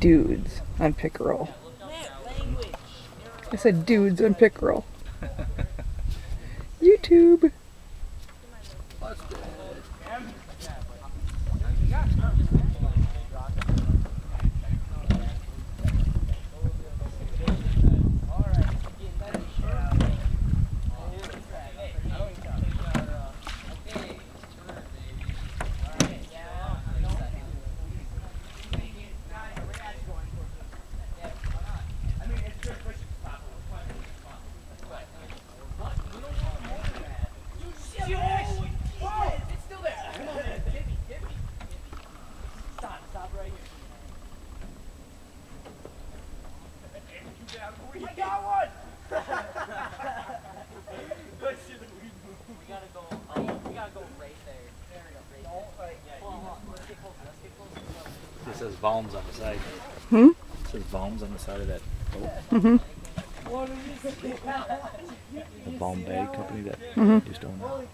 dudes on pickerel. I said dudes on pickerel. YouTube. It says Valms on the side. Hmm? It says Valms on the side of that boat. Mm-hmm. The Valm Bay company that used to own it.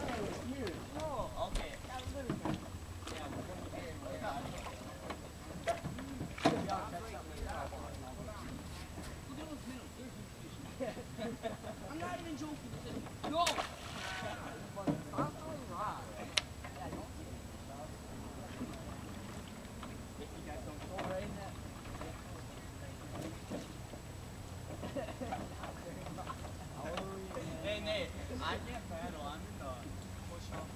I'm not even joking. No! Hey Nate, I can't paddle. I'm in the push off.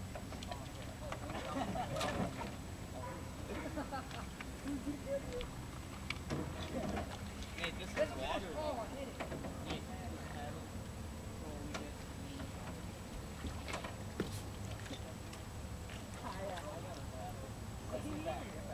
Nate, this is water. Nate, paddle. So we get